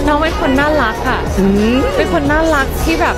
น้องเป็นคนน่ารักค่ะเป็นคนน่ารักที่แบบ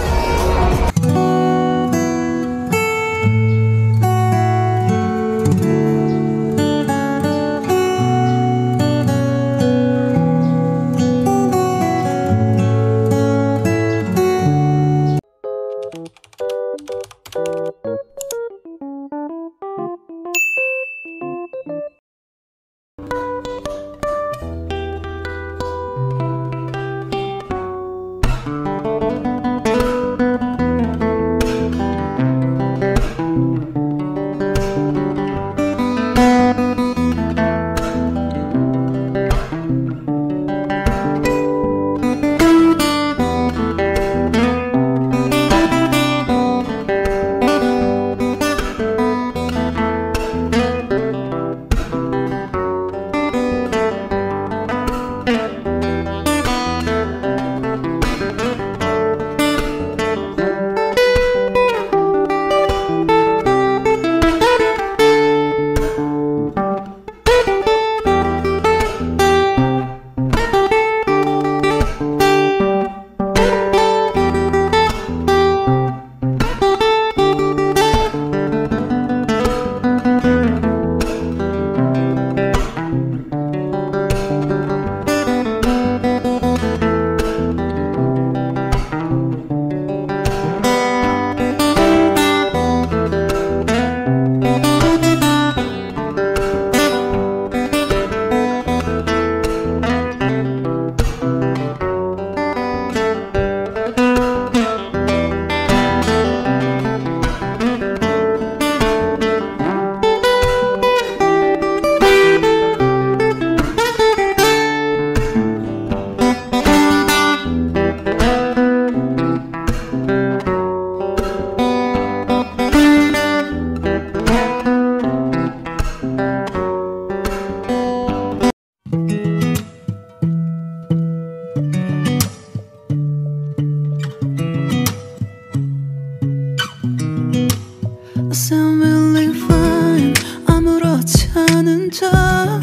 I sound really fine 아무렇지 않은 척